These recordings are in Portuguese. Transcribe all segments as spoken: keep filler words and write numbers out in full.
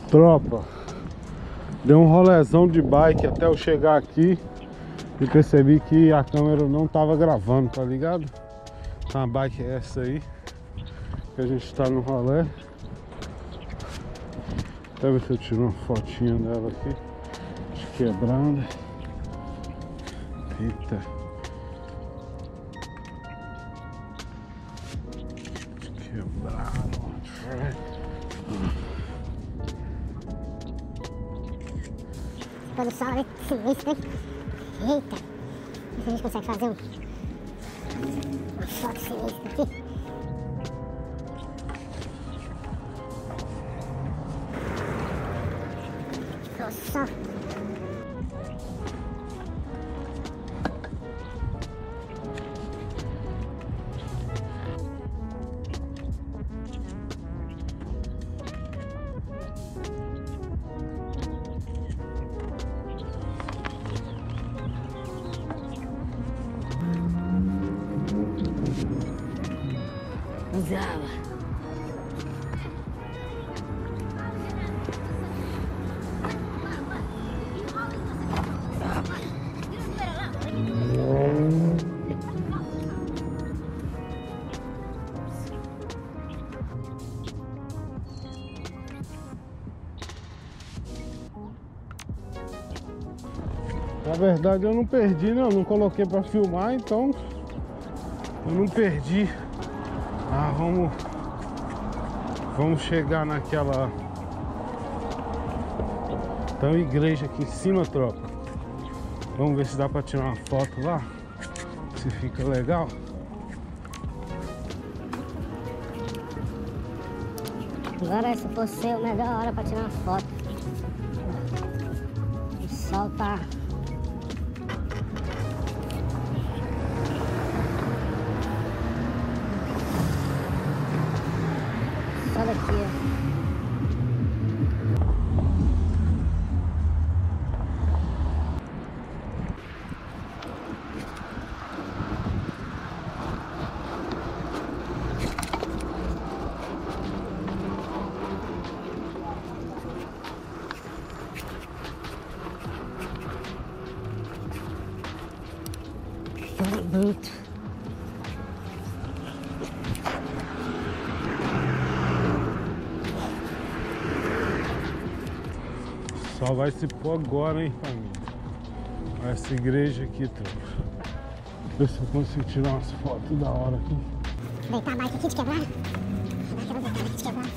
Tropa, deu um rolezão de bike até eu chegar aqui e percebi que a câmera não tava gravando, tá ligado? A bike é essa aí, que a gente tá no rolê. Até ver se eu tiro uma fotinha dela aqui, de quebrada. Eita. Quebrado. Produção ali, sinistro, hein? Eita! Se a gente consegue fazer um... uma foto sinistra aqui. Nossa! Usava. Na verdade eu não perdi, não, não coloquei pra filmar, então eu não perdi. Ah, vamos Vamos chegar naquela... Tem uma igreja aqui em cima, tropa. Vamos ver se dá pra tirar uma foto lá, se fica legal. Agora se fosse a melhor hora pra tirar uma foto. O sol tá... só daqui, ó. Olha bruto. Só vai se pôr agora, hein, família. Essa igreja aqui, tropa. Ver se eu consigo tirar umas fotos da hora aqui. Deitar a bike aqui de quebrar. A bike eu vou deitar aqui de quebrar.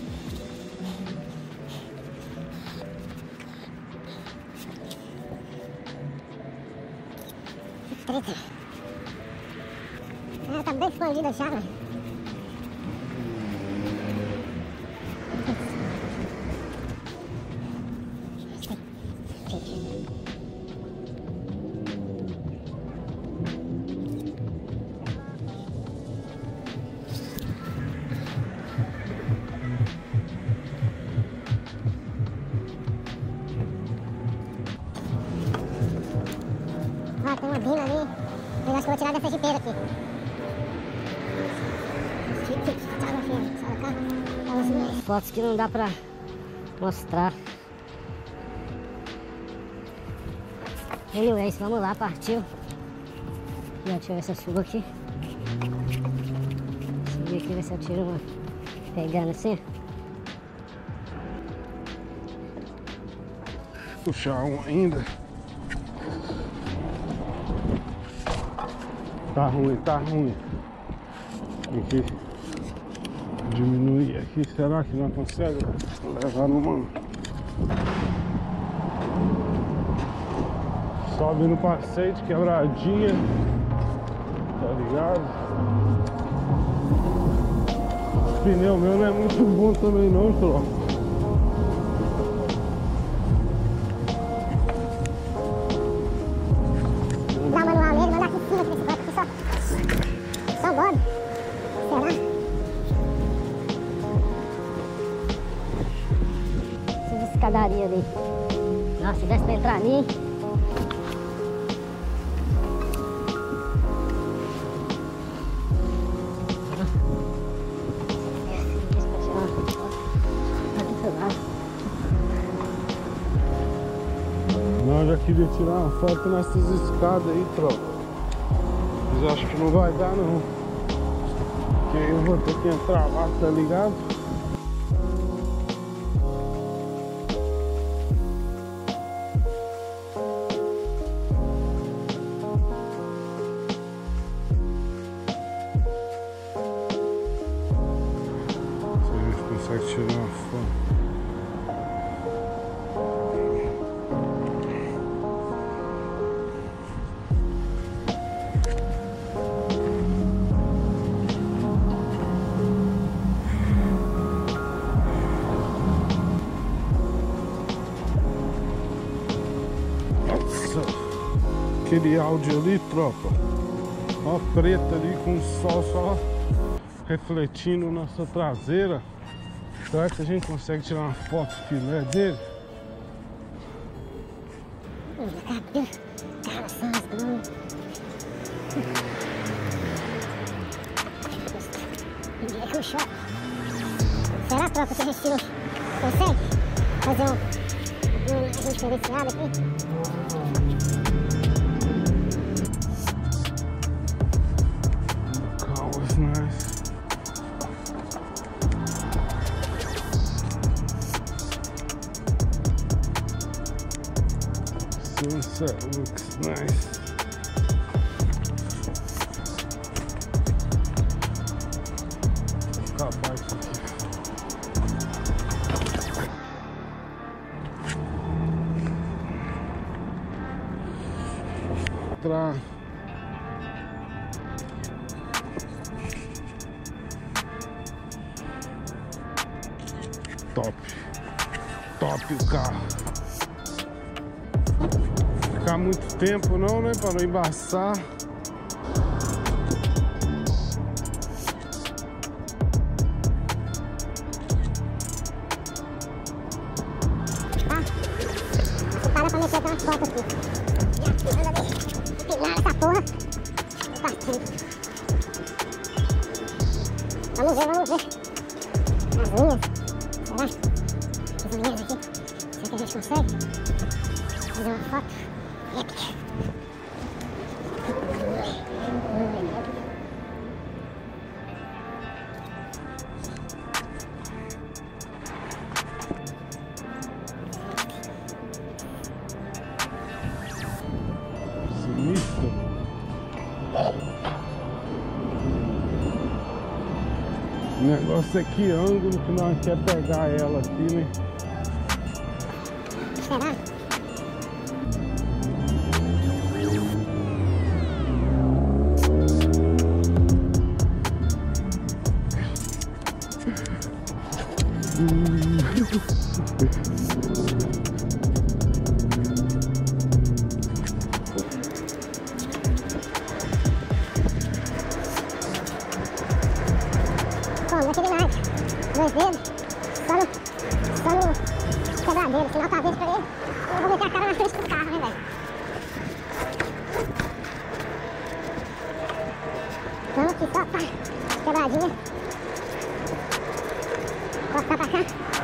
Que treta. Ela tá bem expandida já, velho. Ah, tem uma bina ali. Eu acho que eu vou tirar dessa jipeira aqui. Fotos que não dá pra mostrar. Anyways, vamos lá, partiu. Já deixa eu ver se eu subo aqui. Subir aqui, ver se eu tiro uma pegando assim. Puxar um ainda. Tá ruim, tá ruim. Tem que diminuir aqui. Será que não consegue levar no mano? Sobe no passeio de quebradinha. Tá ligado? O pneu meu não é muito bom também não, tropa. Escadaria ali. Nossa, se desse pra entrar ali. já queria tirar uma foto nessas escadas aí, tropa. Mas acho que não vai dar não. Porque eu vou ter que entrar lá, tá ligado? Se a gente consegue tirar uma foto. Aquele áudio ali, tropa. Ó, preta ali com o sol só refletindo nossa traseira. Será que a gente consegue tirar uma foto filé dele? Será, tropa, que a gente tirou? Consegue fazer um, um, a gente diferenciado aqui? Nice. Sunset looks nice. Vou acabar isso aqui. Tra... Top, top o carro. Ficar muito tempo não, né? Para não embaçar. Ah, para pra mexer até uma foto aqui. Empinar essa porra. Partindo. Vamos ver, vamos ver. As linhas. Será? As linhas aqui. Será que a gente consegue fazer uma foto épica? Sinistro. O negócio é que ângulo que nós quer pegar ela aqui, né? Será? Pô, não é aquele nada. Dois dedos. Só no, só no quebradeiro. Sinal tá verde pra ele. Eu vou meter a cara na frente do carro, né, velho? Então aqui só, pá. Quebradinha. Cortar pra cá.